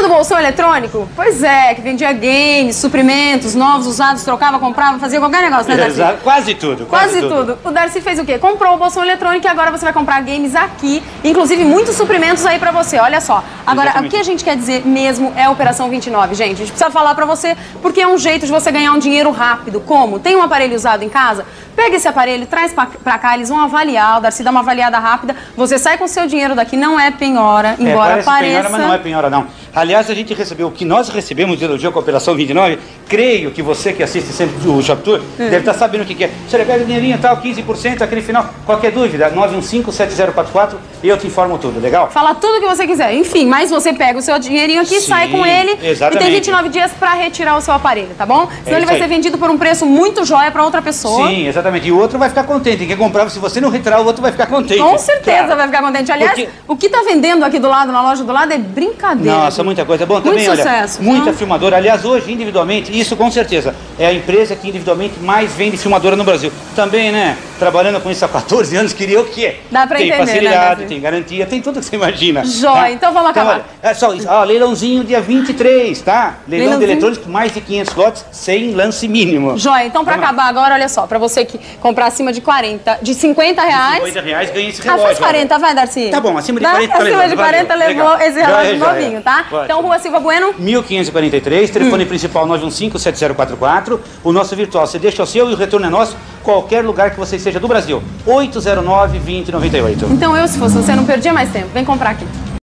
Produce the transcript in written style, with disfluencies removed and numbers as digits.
bolsão eletrônico? Pois é, que vendia games, suprimentos, novos, usados, trocava, comprava, fazia qualquer negócio, né, Darcy? Exato, quase tudo. Quase tudo. O Darcy fez o quê? Comprou o bolsão eletrônico e agora você vai comprar games aqui, inclusive muitos suprimentos aí pra você, olha só. Agora, Exatamente. o que a gente quer dizer mesmo é a Operação 29, gente. A gente precisa falar pra você porque é um jeito de você ganhar um dinheiro rápido. Como? Tem um aparelho usado em casa? Pega esse aparelho, traz pra cá, eles vão avaliar, o Darcy dá uma avaliada rápida, você sai com o seu dinheiro daqui, não é penhora, embora parece pareça. penhora, mas não é penhora, não. Aliás, a gente recebeu, o que nós recebemos de elogio com a Operação 29, creio que você que assiste sempre o Shop Tour, deve estar sabendo o que é. Você pega o dinheirinho e tal, 15%, aquele final, qualquer dúvida, 915-7044 e eu te informo tudo, legal? Fala tudo que você quiser, enfim, mas você pega o seu dinheirinho aqui, Sim, sai com ele exatamente. e tem 29 dias pra retirar o seu aparelho, tá bom? Senão ele vai isso ser aí. vendido por um preço muito jóia pra outra pessoa. Sim, exatamente. E o outro vai ficar contente. Quem comprar, se você não retirar, o outro vai ficar contente. Com certeza Claro. vai ficar contente. Aliás, Porque- o que tá vendendo aqui do lado, na loja do lado, é brincadeira. Nossa, muita coisa. Bom, Muito também, olha, sucesso, muita não? filmadora. Aliás, hoje, individualmente, isso com certeza, é a empresa que individualmente mais vende filmadora no Brasil. Também, né, trabalhando com isso há 14 anos, queria o quê? Dá pra tem entender, né, facilidade, Davi? tem garantia, tem tudo que você imagina. Jóia, então vamos acabar. olha, é só isso. Ó, leilãozinho dia 23, tá? Leilão de Leilãozinho. eletrônicos, mais de 500 lotes, sem lance mínimo. Jóia, então pra Vamos lá. acabar agora, olha só, pra você que comprar acima de 40, de 50 reais... R$50 ganha esse Ah, relógio. faz 40, olha. vai, Darcy. Tá bom, acima de Dá? 40 tá Acima levando, de 40 valeu, levou legal. esse relógio Joia, novinho, tá? Ótimo. Então, Rua Silva Bueno. 1543, telefone principal 915-7044. O nosso virtual, você deixa o seu e o retorno é nosso, qualquer lugar que você esteja do Brasil. 809-2098. Então eu, se fosse você, não perdia mais tempo. Vem comprar aqui.